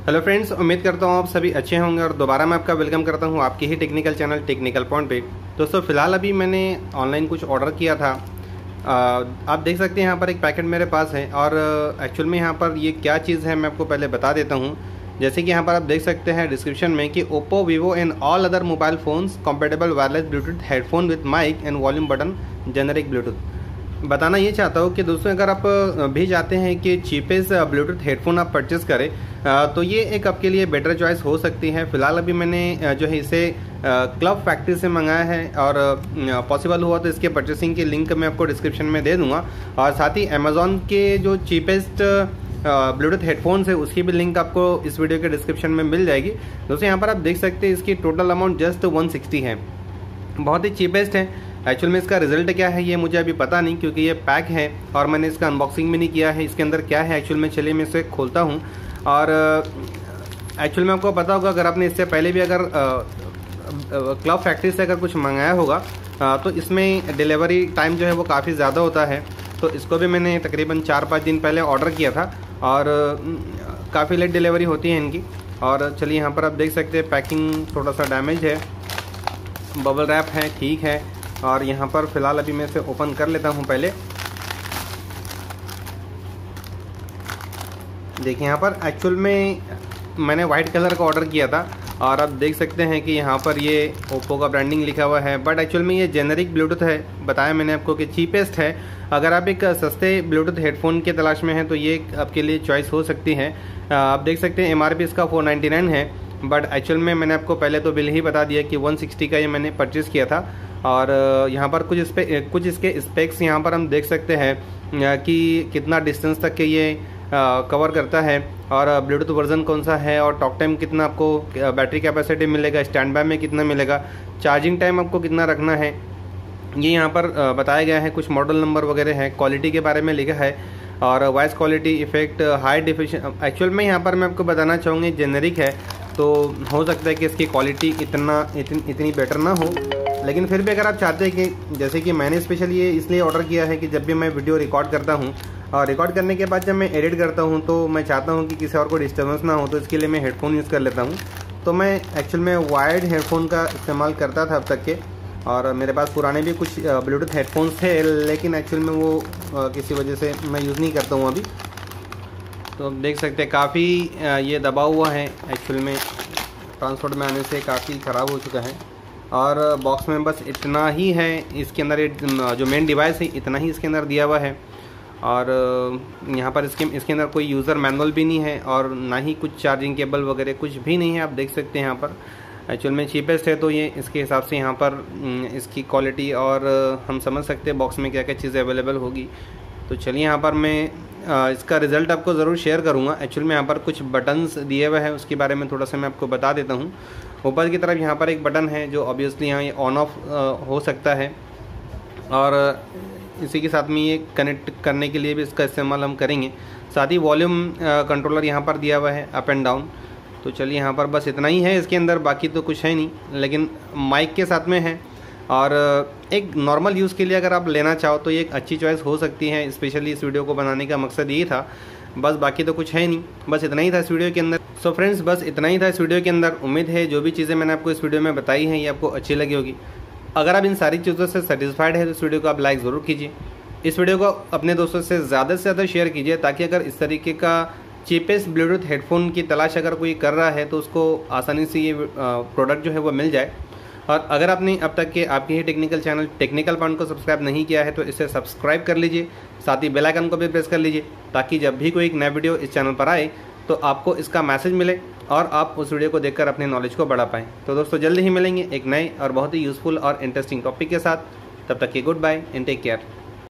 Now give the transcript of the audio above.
Hello friends, उम्मीद करता हूँ आप सभी अच्छे होंगे और दोबारा मैं आपका वेलकम करता हूँ आपके ही टेक्निकल चैनल टेक्निकल पॉइंट पे। दोस्तों फिलहाल अभी मैंने ऑनलाइन कुछ ऑर्डर किया था। आप देख सकते हैं यहाँ पर एक पैकेट मेरे पास है और एक्चुअल में यहाँ पर ये क्या चीज़ है मैं आपको पहले बता देता हूँ। जैसे कि यहाँ पर आप देख सकते हैं डिस्क्रिप्शन में कि Oppo, Vivo and all other mobile phones compatible wireless Bluetooth headphone with mic and volume button generic Bluetooth. बताना ये चाहता हूँ कि दोस्तों अगर आप भी चाहते हैं कि चीपेस्ट ब्लूटूथ हेडफोन आप परचेज़ करें तो ये एक आपके लिए बेटर चॉइस हो सकती है। फिलहाल अभी मैंने जो है इसे क्लब फैक्ट्री से मंगाया है और पॉसिबल हुआ तो इसके परचेसिंग की लिंक मैं आपको डिस्क्रिप्शन में दे दूंगा और साथ ही अमेज़ॉन के जो चीपेस्ट ब्लूटूथ हेडफोन्स है उसकी भी लिंक आपको इस वीडियो के डिस्क्रिप्शन में मिल जाएगी। दोस्तों यहाँ पर आप देख सकते हैं इसकी टोटल अमाउंट जस्ट 160 है, बहुत ही चीपेस्ट है। एक्चुअल में इसका रिजल्ट क्या है ये मुझे अभी पता नहीं क्योंकि ये पैक है और मैंने इसका अनबॉक्सिंग भी नहीं किया है। इसके अंदर क्या है एक्चुअल में, चलिए मैं इसे खोलता हूँ। और एक्चुअल में आपको पता होगा अगर आपने इससे पहले भी अगर क्लब फैक्ट्री से अगर कुछ मंगाया होगा तो इसमें डिलीवरी टाइम जो है वो काफ़ी ज़्यादा होता है। तो इसको भी मैंने तकरीबन 4-5 दिन पहले ऑर्डर किया था और काफ़ी लेट डिलीवरी होती है इनकी। और चलिए यहाँ पर आप देख सकते हैं पैकिंग थोड़ा सा डैमेज है, बबल रैप है, ठीक है। और यहाँ पर फ़िलहाल अभी मैं इसे ओपन कर लेता हूँ। पहले देखिए यहाँ पर एक्चुअल में मैंने वाइट कलर का ऑर्डर किया था और आप देख सकते हैं कि यहाँ पर ये ओप्पो का ब्रांडिंग लिखा हुआ है, बट एक्चुअल में ये जेनरिक ब्लूटूथ है। बताया मैंने आपको कि चीपेस्ट है। अगर आप एक सस्ते ब्लूटूथ हेडफोन की तलाश में हैं तो ये आपके लिए चॉइस हो सकती है। आप देख सकते हैं MRP इसका 499 है, बट एक्चुअल में मैंने आपको पहले तो बिल ही बता दिया कि 160 का ये मैंने परचेज़ किया था। और यहाँ पर कुछ इसके स्पेक्स यहाँ पर हम देख सकते हैं कि कितना डिस्टेंस तक के ये कवर करता है और ब्लूटूथ वर्जन कौन सा है और टॉक टाइम कितना आपको बैटरी कैपेसिटी मिलेगा, स्टैंड बाय में कितना मिलेगा, चार्जिंग टाइम आपको कितना रखना है, ये यहाँ पर बताया गया है। कुछ मॉडल नंबर वगैरह है, क्वालिटी के बारे में लिखा है और voice quality, effect, high definition. Actual में यहाँ पर मैं आपको बताना चाहूँगी जेनरिक है तो हो सकता है कि इसकी क्वालिटी इतनी बेटर ना हो, लेकिन फिर भी अगर आप चाहते हैं कि जैसे कि मैंने स्पेशली ये इसलिए ऑर्डर किया है कि जब भी मैं वीडियो रिकॉर्ड करता हूँ और रिकॉर्ड करने के बाद जब मैं एडिट करता हूँ तो मैं चाहता हूँ कि किसी और को डिस्टर्बेंस ना हो, तो इसके लिए मैं हेडफोन यूज़ कर लेता हूँ। तो मैं एक्चुअल में वायर्ड हेडफोन का इस्तेमाल करता था अब तक के, और मेरे पास पुराने भी कुछ ब्लूटूथ हेडफोन्स थे लेकिन एक्चुअल में वो किसी वजह से मैं यूज़ नहीं करता हूँ अभी। तो आप देख सकते हैं काफ़ी ये दबा हुआ है, एक्चुअल में ट्रांसपोर्ट में आने से काफ़ी ख़राब हो चुका है। और बॉक्स में बस इतना ही है, इसके अंदर जो मेन डिवाइस है इतना ही इसके अंदर दिया हुआ है। और यहाँ पर इसके अंदर कोई यूज़र मैनुअल भी नहीं है और ना ही कुछ चार्जिंग केबल वगैरह कुछ भी नहीं है। आप देख सकते हैं यहाँ पर एक्चुअल में चीपेस्ट है तो ये इसके हिसाब से यहाँ पर इसकी क्वालिटी और हम समझ सकते हैं बॉक्स में क्या क्या चीज़ें अवेलेबल होगी। तो चलिए यहाँ पर मैं इसका रिज़ल्ट आपको ज़रूर शेयर करूँगा। एक्चुअल में यहाँ पर कुछ बटन्स दिए हुए हैं, उसके बारे में थोड़ा सा मैं आपको बता देता हूँ। ऊपर की तरफ यहाँ पर एक बटन है जो ऑब्वियसली यहाँ ये ऑन ऑफ हो सकता है और इसी के साथ में ये कनेक्ट करने के लिए भी इसका इस्तेमाल हम करेंगे। साथ ही वॉल्यूम कंट्रोलर यहाँ पर दिया हुआ है, अप एंड डाउन। तो चलिए यहाँ पर बस इतना ही है इसके अंदर, बाकी तो कुछ है नहीं, लेकिन माइक के साथ में है। और एक नॉर्मल यूज़ के लिए अगर आप लेना चाहो तो ये एक अच्छी चॉइस हो सकती है। स्पेशली इस वीडियो को बनाने का मकसद यही था, बस बाकी तो कुछ है नहीं, बस इतना ही था इस वीडियो के अंदर। सो फ्रेंड्स, बस इतना ही था इस वीडियो के अंदर। उम्मीद है जो भी चीज़ें मैंने आपको इस वीडियो में बताई हैं ये आपको अच्छी लगी होगी। अगर आप इन सारी चीज़ों से सेटिस्फाइड है तो इस वीडियो को आप लाइक ज़रूर कीजिए। इस वीडियो को अपने दोस्तों से ज़्यादा शेयर कीजिए ताकि अगर इस तरीके का चीपेस्ट ब्लूटूथ हेडफोन की तलाश अगर कोई कर रहा है तो उसको आसानी से ये प्रोडक्ट जो है वो मिल जाए। और अगर आपने अब तक के आपके ही टेक्निकल चैनल टेक्निकल पॉइंट को सब्सक्राइब नहीं किया है तो इसे सब्सक्राइब कर लीजिए, साथ ही बेल आइकन को भी प्रेस कर लीजिए ताकि जब भी कोई एक नया वीडियो इस चैनल पर आए तो आपको इसका मैसेज मिले और आप उस वीडियो को देखकर अपने नॉलेज को बढ़ा पाएँ। तो दोस्तों जल्दी ही मिलेंगे एक नए और बहुत ही यूज़फुल और इंटरेस्टिंग टॉपिक के साथ। तब तक की goodbye and take care.